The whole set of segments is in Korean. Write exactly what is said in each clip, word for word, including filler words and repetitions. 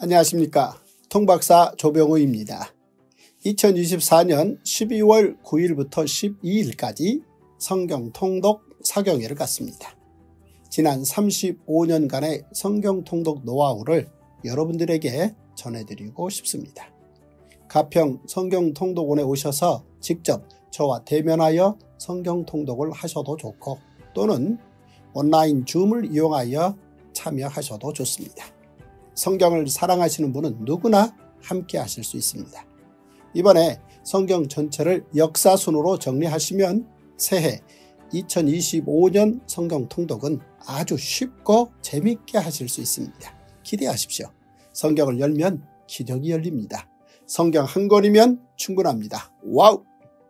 안녕하십니까. 통박사 조병우입니다. 이천이십사년 십이월 구일부터 십이일까지 성경 통독 사경회를 갔습니다. 지난 삼십오년간의 성경 통독 노하우를 여러분들에게 전해드리고 싶습니다. 가평 성경 통독원에 오셔서 직접 저와 대면하여 성경 통독을 하셔도 좋고, 또는 온라인 줌을 이용하여 참여하셔도 좋습니다. 성경을 사랑하시는 분은 누구나 함께 하실 수 있습니다. 이번에 성경 전체를 역사순으로 정리하시면 새해 이천이십오년 성경 통독은 아주 쉽고 재밌게 하실 수 있습니다. 기대하십시오. 성경을 열면 기적이 열립니다. 성경 한 권이면 충분합니다. 와우!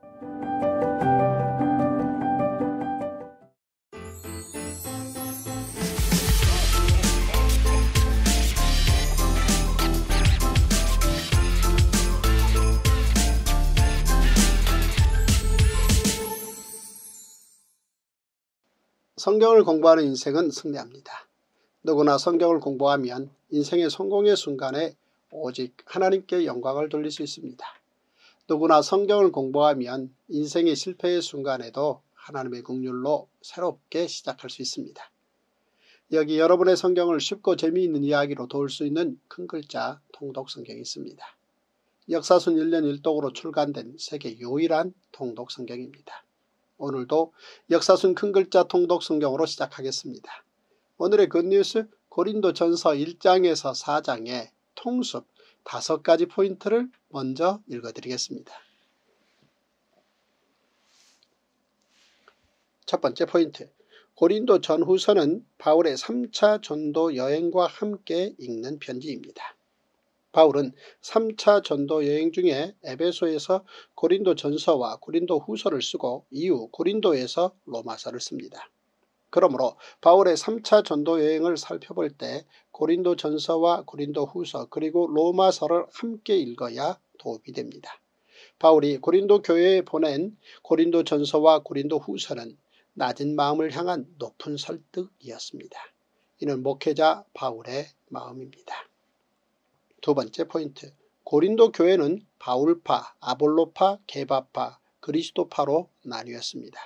성경을 공부하는 인생은 승리합니다. 누구나 성경을 공부하면 인생의 성공의 순간에 오직 하나님께 영광을 돌릴 수 있습니다. 누구나 성경을 공부하면 인생의 실패의 순간에도 하나님의 긍휼로 새롭게 시작할 수 있습니다. 여기 여러분의 성경을 쉽고 재미있는 이야기로 도울 수 있는 큰 글자 통독 성경이 있습니다. 역사순 일 년 일 독으로 출간된 세계 유일한 통독 성경입니다. 오늘도 역사순 큰 글자 통독 성경으로 시작하겠습니다. 오늘의 굿뉴스 고린도전서 일 장에서 사 장의 통습 다섯 가지 포인트를 먼저 읽어드리겠습니다. 첫 번째 포인트, 고린도 전후서는 바울의 삼 차 전도 여행과 함께 읽는 편지입니다. 바울은 삼 차 전도 여행 중에 에베소에서 고린도 전서와 고린도 후서를 쓰고 이후 고린도에서 로마서를 씁니다. 그러므로 바울의 삼 차 전도 여행을 살펴볼 때 고린도 전서와 고린도 후서 그리고 로마서를 함께 읽어야 도움이 됩니다. 바울이 고린도 교회에 보낸 고린도 전서와 고린도 후서는 낮은 마음을 향한 높은 설득이었습니다. 이는 목회자 바울의 마음입니다. 두 번째 포인트, 고린도 교회는 바울파, 아볼로파, 게바파, 그리스도파로 나뉘었습니다.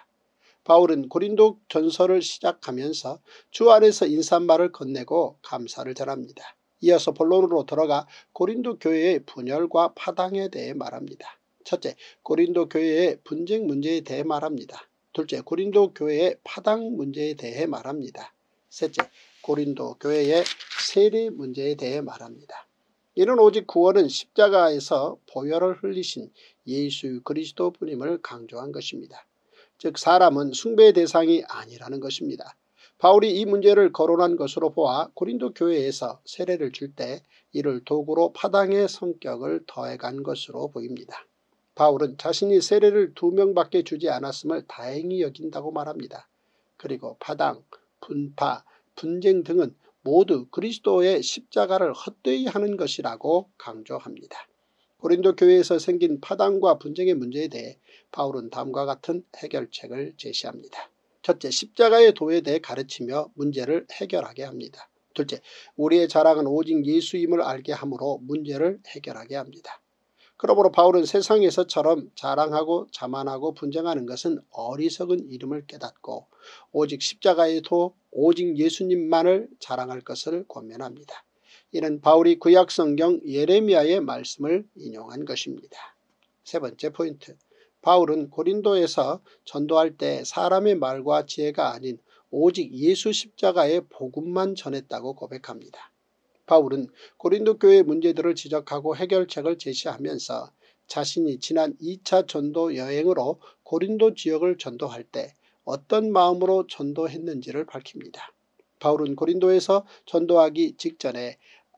바울은 고린도 전서를 시작하면서 주 안에서 인사말을 건네고 감사를 전합니다. 이어서 본론으로 들어가 고린도 교회의 분열과 파당에 대해 말합니다. 첫째, 고린도 교회의 분쟁 문제에 대해 말합니다. 둘째, 고린도 교회의 파당 문제에 대해 말합니다. 셋째, 고린도 교회의 세례 문제에 대해 말합니다. 이는 오직 구원은 십자가에서 보혈을 흘리신 예수 그리스도 분임을 강조한 것입니다. 즉 사람은 숭배의 대상이 아니라는 것입니다. 바울이 이 문제를 거론한 것으로 보아 고린도 교회에서 세례를 줄 때 이를 도구로 파당의 성격을 더해간 것으로 보입니다. 바울은 자신이 세례를 두 명밖에 주지 않았음을 다행히 여긴다고 말합니다. 그리고 파당, 분파, 분쟁 등은 모두 그리스도의 십자가를 헛되이 하는 것이라고 강조합니다. 고린도 교회에서 생긴 파당과 분쟁의 문제에 대해 바울은 다음과 같은 해결책을 제시합니다. 첫째, 십자가의 도에 대해 가르치며 문제를 해결하게 합니다. 둘째, 우리의 자랑은 오직 예수임을 알게 함으로 문제를 해결하게 합니다. 그러므로 바울은 세상에서처럼 자랑하고 자만하고 분쟁하는 것은 어리석은 이름을 깨닫고 오직 십자가의 도, 오직 예수님만을 자랑할 것을 권면합니다. 이는 바울이 구약성경 예레미야의 말씀을 인용한 것입니다. 세 번째 포인트, 바울은 고린도에서 전도할 때 사람의 말과 지혜가 아닌 오직 예수 십자가의 복음만 전했다고 고백합니다. 바울은 고린도 교회의 문제들을 지적하고 해결책을 제시하면서 자신이 지난 이 차 전도 여행으로 고린도 지역을 전도할 때 어떤 마음으로 전도했는지를 밝힙니다. 바울은 고린도에서 전도하기 직전에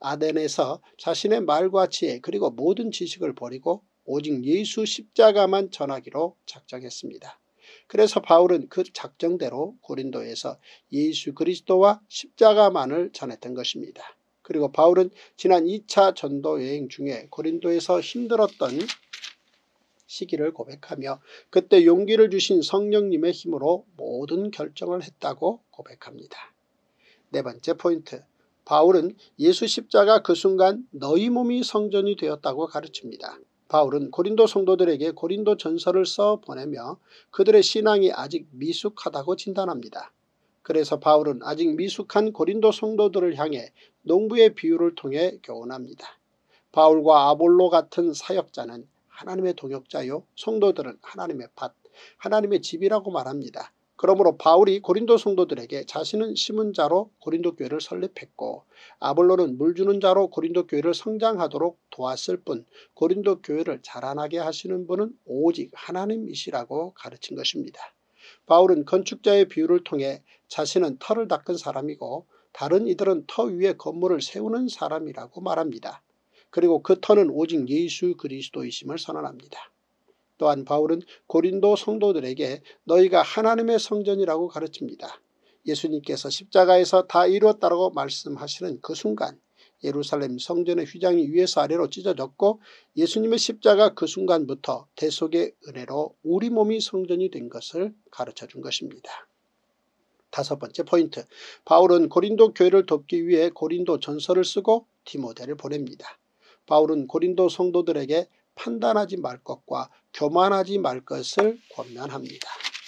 아덴에서 자신의 말과 지혜 그리고 모든 지식을 버리고 오직 예수 십자가만 전하기로 작정했습니다. 그래서 바울은 그 작정대로 고린도에서 예수 그리스도와 십자가만을 전했던 것입니다. 그리고 바울은 지난 이 차 전도 여행 중에 고린도에서 힘들었던 시기를 고백하며 그때 용기를 주신 성령님의 힘으로 모든 결정을 했다고 고백합니다. 네 번째 포인트, 바울은 예수 십자가 그 순간 너희 몸이 성전이 되었다고 가르칩니다. 바울은 고린도 성도들에게 고린도 전서를 써 보내며 그들의 신앙이 아직 미숙하다고 진단합니다. 그래서 바울은 아직 미숙한 고린도 성도들을 향해 농부의 비유를 통해 교훈합니다. 바울과 아볼로 같은 사역자는 하나님의 동역자요, 성도들은 하나님의 밭, 하나님의 집이라고 말합니다. 그러므로 바울이 고린도 성도들에게 자신은 심은 자로 고린도 교회를 설립했고 아볼로는 물 주는 자로 고린도 교회를 성장하도록 도왔을 뿐 고린도 교회를 자라나게 하시는 분은 오직 하나님이시라고 가르친 것입니다. 바울은 건축자의 비유를 통해 자신은 터를 닦은 사람이고 다른 이들은 터 위에 건물을 세우는 사람이라고 말합니다. 그리고 그 터는 오직 예수 그리스도이심을 선언합니다. 또한 바울은 고린도 성도들에게 너희가 하나님의 성전이라고 가르칩니다. 예수님께서 십자가에서 다 이루었다고 말씀하시는 그 순간 예루살렘 성전의 휘장이 위에서 아래로 찢어졌고 예수님의 십자가 그 순간부터 대속의 은혜로 우리 몸이 성전이 된 것을 가르쳐준 것입니다. 다섯 번째 포인트, 바울은 고린도 교회를 돕기 위해 고린도 전서를 쓰고 디모데를 보냅니다. 바울은 고린도 성도들에게 판단하지 말 것과 교만하지 말 것을 권면합니다.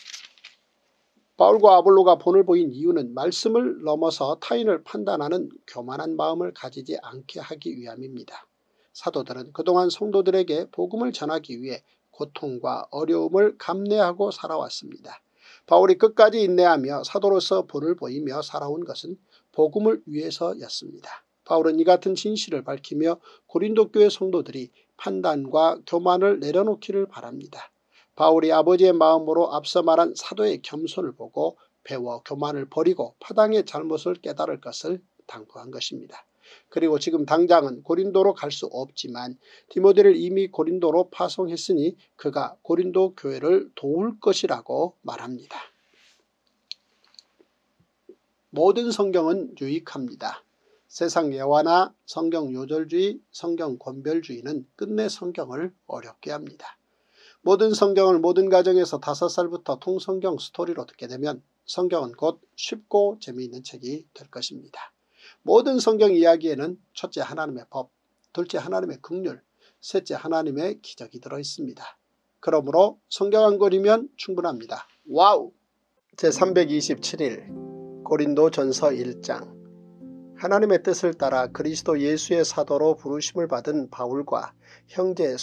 바울과 아볼로가 본을 보인 이유는 말씀을 넘어서 타인을 판단하는 교만한 마음을 가지지 않게 하기 위함입니다. 사도들은 그동안 성도들에게 복음을 전하기 위해 고통과 어려움을 감내하고 살아왔습니다. 바울이 끝까지 인내하며 사도로서 본을 보이며 살아온 것은 복음을 위해서였습니다. 바울은 이 같은 진실을 밝히며 고린도 교회 성도들이 판단과 교만을 내려놓기를 바랍니다. 바울이 아버지의 마음으로 앞서 말한 사도의 겸손을 보고 배워 교만을 버리고 파당의 잘못을 깨달을 것을 당부한 것입니다. 그리고 지금 당장은 고린도로 갈 수 없지만 디모데를 이미 고린도로 파송했으니 그가 고린도 교회를 도울 것이라고 말합니다. 모든 성경은 유익합니다. 세상 예화나 성경 요절주의, 성경 권별주의는 끝내 성경을 어렵게 합니다. 모든 성경을 모든 가정에서 다섯 살부터 통성경 스토리로 듣게 되면 성경은 곧 쉽고 재미있는 책이 될 것입니다. 모든 성경 이야기에는 첫째 하나님의 법, 둘째 하나님의 긍휼, 셋째 하나님의 기적이 들어있습니다. 그러므로 성경 한 권이면 충분합니다. 와우! 제삼백이십칠 일 고린도 전서 일 장. 하나님의 뜻을 따라 그리스도 예수의 사도로 부르심을 받은 바울과 형제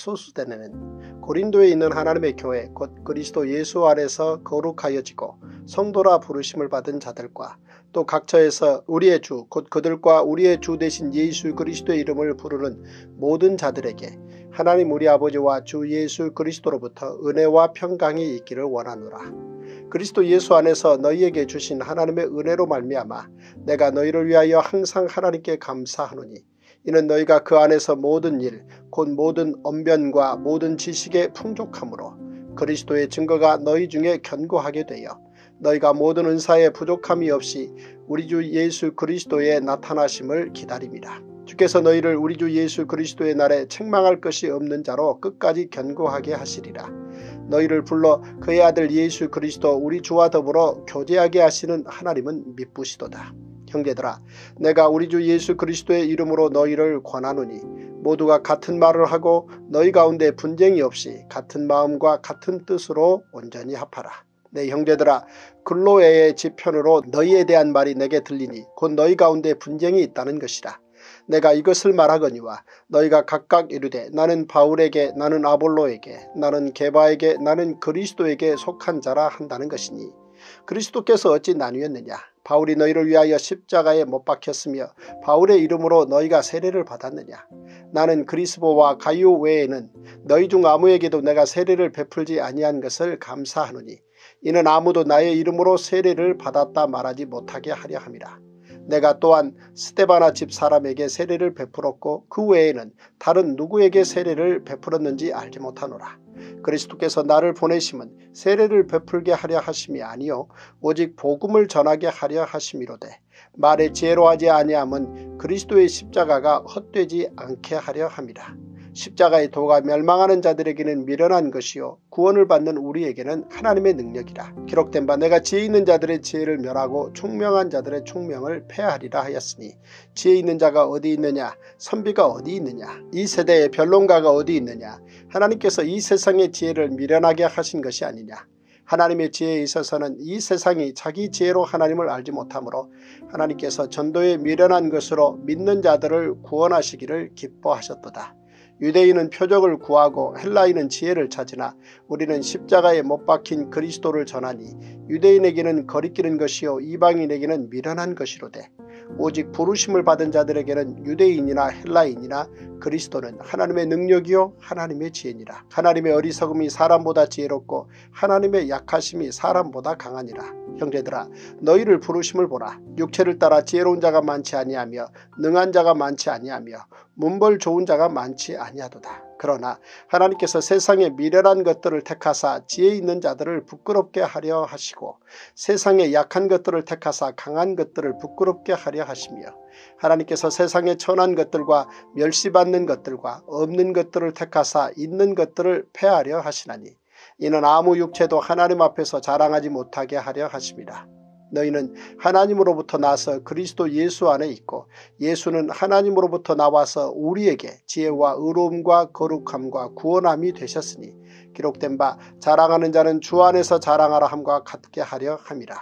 소수대는 고린도에 있는 하나님의 교회 곧 그리스도 예수 아래서 거룩하여지고 성도라 부르심을 받은 자들과 또 각처에서 우리의 주 곧 그들과 우리의 주 되신 예수 그리스도의 이름을 부르는 모든 자들에게 하나님 우리 아버지와 주 예수 그리스도로부터 은혜와 평강이 있기를 원하노라. 그리스도 예수 안에서 너희에게 주신 하나님의 은혜로 말미암아 내가 너희를 위하여 항상 하나님께 감사하노니 이는 너희가 그 안에서 모든 일 곧 모든 언변과 모든 지식에 풍족함으로 그리스도의 증거가 너희 중에 견고하게 되어 너희가 모든 은사에 부족함이 없이 우리 주 예수 그리스도의 나타나심을 기다립니다. 주께서 너희를 우리 주 예수 그리스도의 날에 책망할 것이 없는 자로 끝까지 견고하게 하시리라. 너희를 불러 그의 아들 예수 그리스도 우리 주와 더불어 교제하게 하시는 하나님은 미쁘시도다. 형제들아, 내가 우리 주 예수 그리스도의 이름으로 너희를 권하노니 모두가 같은 말을 하고 너희 가운데 분쟁이 없이 같은 마음과 같은 뜻으로 온전히 합하라. 내 형제들아, 글로에의 지편으로 너희에 대한 말이 내게 들리니 곧 너희 가운데 분쟁이 있다는 것이라. 내가 이것을 말하거니와 너희가 각각 이르되 나는 바울에게 나는 아볼로에게 나는 게바에게 나는 그리스도에게 속한 자라 한다는 것이니 그리스도께서 어찌 나뉘었느냐. 바울이 너희를 위하여 십자가에 못 박혔으며 바울의 이름으로 너희가 세례를 받았느냐. 나는 그리스보와 가이오 외에는 너희 중 아무에게도 내가 세례를 베풀지 아니한 것을 감사하노니 이는 아무도 나의 이름으로 세례를 받았다 말하지 못하게 하려 함이라. 내가 또한 스데바나 집 사람에게 세례를 베풀었고 그 외에는 다른 누구에게 세례를 베풀었는지 알지 못하노라. 그리스도께서 나를 보내심은 세례를 베풀게 하려 하심이 아니요 오직 복음을 전하게 하려 하심이로되 말에 지혜로하지 아니함은 그리스도의 십자가가 헛되지 않게 하려 함이라. 십자가의 도가 멸망하는 자들에게는 미련한 것이요 구원을 받는 우리에게는 하나님의 능력이라. 기록된 바 내가 지혜 있는 자들의 지혜를 멸하고 총명한 자들의 총명을 폐하리라 하였으니 지혜 있는 자가 어디 있느냐 선비가 어디 있느냐 이 세대의 변론가가 어디 있느냐. 하나님께서 이 세상의 지혜를 미련하게 하신 것이 아니냐. 하나님의 지혜에 있어서는 이 세상이 자기 지혜로 하나님을 알지 못하므로 하나님께서 전도에 미련한 것으로 믿는 자들을 구원하시기를 기뻐하셨도다. 유대인은 표적을 구하고 헬라인은 지혜를 찾으나 우리는 십자가에 못 박힌 그리스도를 전하니 유대인에게는 거리끼는 것이요 이방인에게는 미련한 것이로되 오직 부르심을 받은 자들에게는 유대인이나 헬라인이나 그리스도는 하나님의 능력이요 하나님의 지혜니라. 하나님의 어리석음이 사람보다 지혜롭고 하나님의 약하심이 사람보다 강하니라. 형제들아 너희를 부르심을 보라. 육체를 따라 지혜로운 자가 많지 아니하며 능한 자가 많지 아니하며 문벌 좋은 자가 많지 아니하도다. 그러나 하나님께서 세상의 미련한 것들을 택하사 지혜 있는 자들을 부끄럽게 하려 하시고 세상의 약한 것들을 택하사 강한 것들을 부끄럽게 하려 하시며 하나님께서 세상의 천한 것들과 멸시받는 것들과 없는 것들을 택하사 있는 것들을 폐하려 하시나니 이는 아무 육체도 하나님 앞에서 자랑하지 못하게 하려 하심이라. 너희는 하나님으로부터 나서 그리스도 예수 안에 있고 예수는 하나님으로부터 나와서 우리에게 지혜와 의로움과 거룩함과 구원함이 되셨으니 기록된 바 자랑하는 자는 주 안에서 자랑하라 함과 같게 하려 함이라.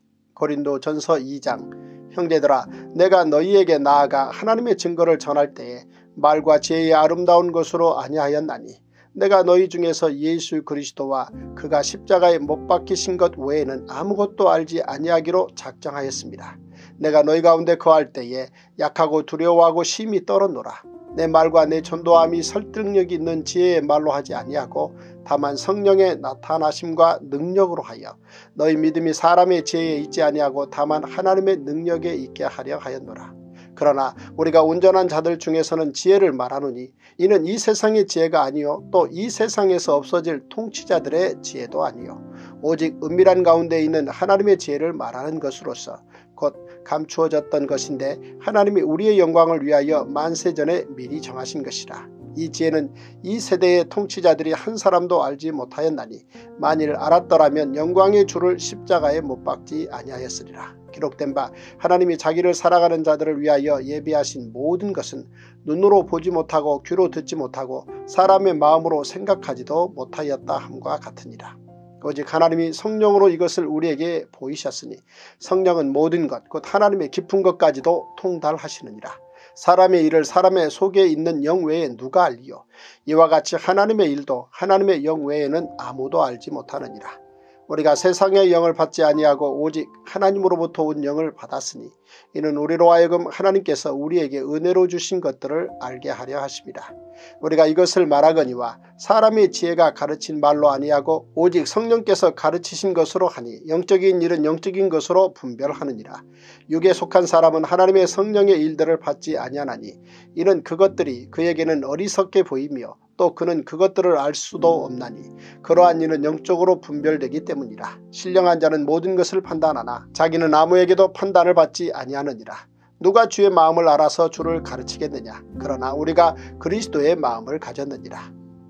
고린도전서 이 장. 형제들아 내가 너희에게 나아가 하나님의 증거를 전할 때에 말과 지혜의 아름다운 것으로 아니하였나니 내가 너희 중에서 예수 그리스도와 그가 십자가에 못 박히신 것 외에는 아무것도 알지 아니하기로 작정하였습니다. 내가 너희 가운데 거할 때에 약하고 두려워하고 심히 떨었노라. 내 말과 내 전도함이 설득력 있는 지혜의 말로 하지 아니하고 다만 성령의 나타나심과 능력으로 하여 너희 믿음이 사람의 지혜에 있지 아니하고 다만 하나님의 능력에 있게 하려 하였노라. 그러나 우리가 온전한 자들 중에서는 지혜를 말하노니 이는 이 세상의 지혜가 아니요 또 이 세상에서 없어질 통치자들의 지혜도 아니요 오직 은밀한 가운데 있는 하나님의 지혜를 말하는 것으로서 곧 감추어졌던 것인데 하나님이 우리의 영광을 위하여 만세전에 미리 정하신 것이라. 이 지혜는 이 세대의 통치자들이 한 사람도 알지 못하였나니 만일 알았더라면 영광의 주를 십자가에 못 박지 아니하였으리라. 기록된 바 하나님이 자기를 살아가는 자들을 위하여 예비하신 모든 것은 눈으로 보지 못하고 귀로 듣지 못하고 사람의 마음으로 생각하지도 못하였다 함과 같으니라. 오직 하나님이 성령으로 이것을 우리에게 보이셨으니 성령은 모든 것 곧 하나님의 깊은 것까지도 통달하시느니라. 사람의 일을 사람의 속에 있는 영 외에 누가 알리요. 이와 같이 하나님의 일도 하나님의 영 외에는 아무도 알지 못하느니라. 우리가 세상의 영을 받지 아니하고 오직 하나님으로부터 온 영을 받았으니 이는 우리로 하여금 하나님께서 우리에게 은혜로 주신 것들을 알게 하려 하십니다. 우리가 이것을 말하거니와 사람의 지혜가 가르친 말로 아니하고 오직 성령께서 가르치신 것으로 하니 영적인 일은 영적인 것으로 분별하느니라. 육에 속한 사람은 하나님의 성령의 일들을 받지 아니하나니 이는 그것들이 그에게는 어리석게 보이며 또 그는 그것들을 알 수도 없나니 그러한 이는 영적으로 분별되기 때문이라. 신령한 자는 모든 것을 판단하나 자기는 아무에게도 판단을 받지 아니하느니라. 누가 주의 마음을 알아서 주를 가르치겠느냐. 그러나 우리가 그리스도의 마음을 가졌느니라.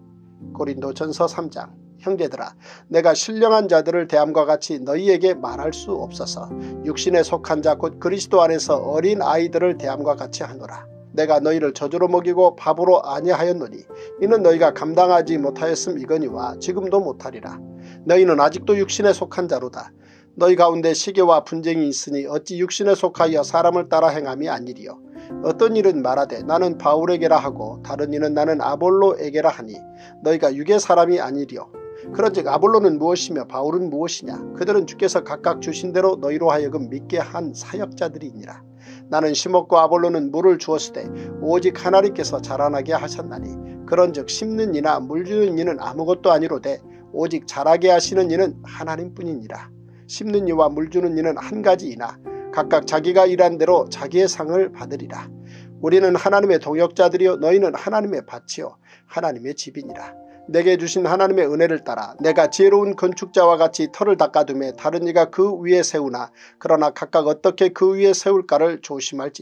고린도전서 삼 장. 형제들아 내가 신령한 자들을 대함과 같이 너희에게 말할 수 없어서 육신에 속한 자 곧 그리스도 안에서 어린 아이들을 대함과 같이 하노라. 내가 너희를 저주로 먹이고 밥으로 아니하였노니 이는 너희가 감당하지 못하였음이거니와 지금도 못하리라. 너희는 아직도 육신에 속한 자로다. 너희 가운데 시기와 분쟁이 있으니 어찌 육신에 속하여 사람을 따라 행함이 아니리요. 어떤 일은 말하되 나는 바울에게라 하고 다른 이는 나는 아볼로에게라 하니 너희가 육의 사람이 아니리요. 그런즉 아볼로는 무엇이며 바울은 무엇이냐. 그들은 주께서 각각 주신 대로 너희로 하여금 믿게 한 사역자들이니라. 나는 심었고 아볼로는 물을 주었으되 오직 하나님께서 자라나게 하셨나니 그런즉 심는 이나 물주는 이는 아무것도 아니로되 오직 자라게 하시는 이는 하나님뿐이니라. 심는 이와 물주는 이는 한 가지이나 각각 자기가 일한 대로 자기의 상을 받으리라. 우리는 하나님의 동역자들이요 너희는 하나님의 밭이요 하나님의 집이니라. 내게 주신 하나님의 은혜를 따라 내가 지혜로운 건축자와 같이 터를 닦아두매 다른 이가 그 위에 세우나 그러나 각각 어떻게 그 위에 세울까를 조심할지니라.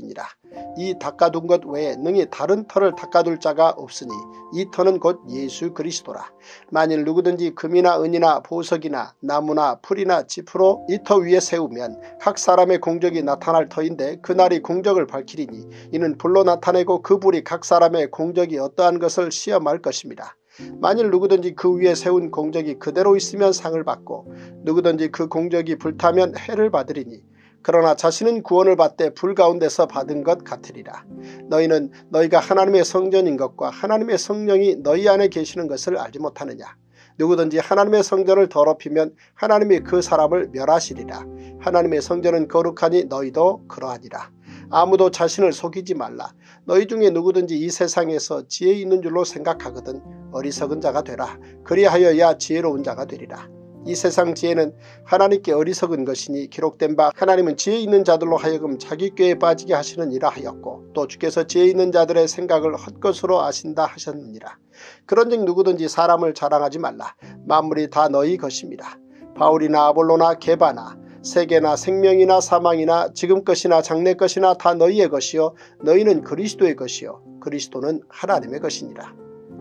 이 닦아둔 것 외에 능히 다른 터를 닦아둘 자가 없으니 이 터는 곧 예수 그리스도라. 만일 누구든지 금이나 은이나 보석이나 나무나 풀이나 짚으로 이 터 위에 세우면 각 사람의 공적이 나타날 터인데 그날이 공적을 밝히리니 이는 불로 나타내고 그 불이 각 사람의 공적이 어떠한 것을 시험할 것입니다. 만일 누구든지 그 위에 세운 공적이 그대로 있으면 상을 받고 누구든지 그 공적이 불타면 해를 받으리니 그러나 자신은 구원을 받되 불 가운데서 받은 것 같으리라. 너희는 너희가 하나님의 성전인 것과 하나님의 성령이 너희 안에 계시는 것을 알지 못하느냐. 누구든지 하나님의 성전을 더럽히면 하나님이 그 사람을 멸하시리라. 하나님의 성전은 거룩하니 너희도 그러하니라. 아무도 자신을 속이지 말라. 너희 중에 누구든지 이 세상에서 지혜 있는 줄로 생각하거든 어리석은 자가 되라. 그리하여야 지혜로운 자가 되리라. 이 세상 지혜는 하나님께 어리석은 것이니 기록된 바 하나님은 지혜 있는 자들로 하여금 자기 꾀에 빠지게 하시느니라 하였고 또 주께서 지혜 있는 자들의 생각을 헛것으로 아신다 하셨느니라. 그런즉 누구든지 사람을 자랑하지 말라. 만물이 다 너희 것입니다. 바울이나 아볼로나 게바나 세계나 생명이나 사망이나 지금 것이나 장래 것이나 다 너희의 것이요 너희는 그리스도의 것이요 그리스도는 하나님의 것이니라.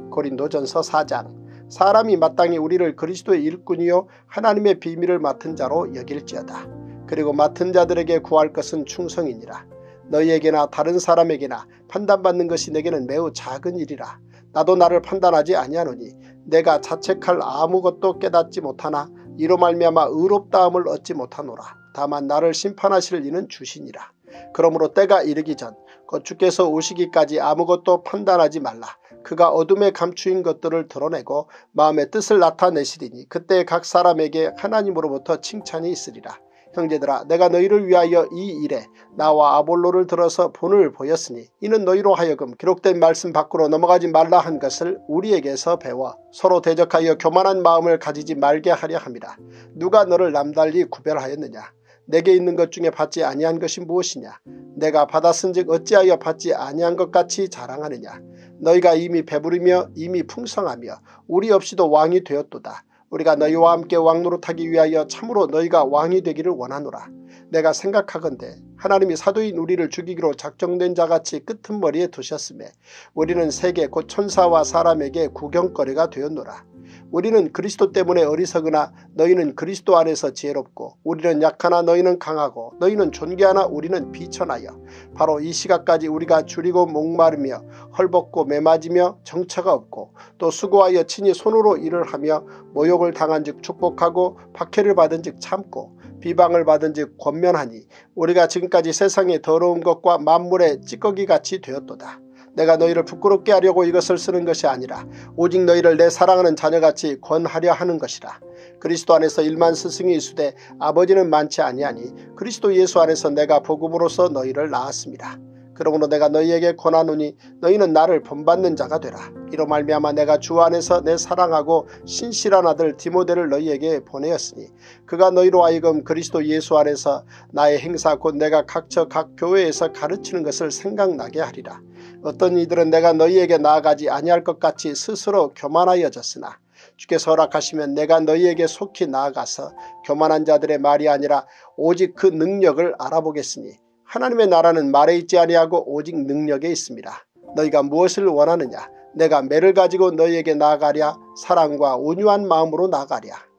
고린도전서 사 장. 사람이 마땅히 우리를 그리스도의 일꾼이요 하나님의 비밀을 맡은 자로 여길지어다. 그리고 맡은 자들에게 구할 것은 충성이니라. 너희에게나 다른 사람에게나 판단받는 것이 내게는 매우 작은 일이라. 나도 나를 판단하지 아니하노니 내가 자책할 아무것도 깨닫지 못하나 이로 말미암아 의롭다함을 얻지 못하노라. 다만 나를 심판하실 이는 주시니라. 그러므로 때가 이르기 전 곧 주께서 오시기까지 아무것도 판단하지 말라. 그가 어둠에 감추인 것들을 드러내고 마음의 뜻을 나타내시리니 그때 각 사람에게 하나님으로부터 칭찬이 있으리라. 형제들아 내가 너희를 위하여 이 일에 나와 아볼로를 들어서 본을 보였으니 이는 너희로 하여금 기록된 말씀 밖으로 넘어가지 말라 한 것을 우리에게서 배워 서로 대적하여 교만한 마음을 가지지 말게 하려 함이라. 누가 너를 남달리 구별하였느냐. 내게 있는 것 중에 받지 아니한 것이 무엇이냐. 내가 받았은즉 어찌하여 받지 아니한 것 같이 자랑하느냐. 너희가 이미 배부르며 이미 풍성하며 우리 없이도 왕이 되었도다. 우리가 너희와 함께 왕노릇하기 위하여 참으로 너희가 왕이 되기를 원하노라. 내가 생각하건대 하나님이 사도인 우리를 죽이기로 작정된 자같이 끄트머리에 두셨으며 우리는 세계 곧 천사와 사람에게 구경거리가 되었노라. 우리는 그리스도 때문에 어리석으나 너희는 그리스도 안에서 지혜롭고 우리는 약하나 너희는 강하고 너희는 존귀하나 우리는 비천하여 바로 이 시각까지 우리가 줄이고 목마르며 헐벗고 매맞으며 정처가 없고 또 수고하여 친히 손으로 일을 하며 모욕을 당한즉 축복하고 박해를 받은즉 참고 비방을 받은즉 권면하니 우리가 지금까지 세상의 더러운 것과 만물의 찌꺼기같이 되었도다. 내가 너희를 부끄럽게 하려고 이것을 쓰는 것이 아니라 오직 너희를 내 사랑하는 자녀같이 권하려 하는 것이라. 그리스도 안에서 일만 스승이 있으되 아버지는 많지 아니하니 그리스도 예수 안에서 내가 복음으로써 너희를 낳았습니다. 그러므로 내가 너희에게 권하노니 너희는 나를 본받는 자가 되라. 이로 말미암아 내가 주 안에서 내 사랑하고 신실한 아들 디모데를 너희에게 보내었으니 그가 너희로 하여금 그리스도 예수 안에서 나의 행사 곧 내가 각처 각 교회에서 가르치는 것을 생각나게 하리라. 어떤 이들은 내가 너희에게 나아가지 아니할 것 같이 스스로 교만하여졌으나 주께서 허락하시면 내가 너희에게 속히 나아가서 교만한 자들의 말이 아니라 오직 그 능력을 알아보겠으니 하나님의 나라는 말에 있지 아니하고 오직 능력에 있습니다. 너희가 무엇을 원하느냐. 내가 매를 가지고 너희에게 나아가랴. 사랑과 온유한 마음으로 나아가랴.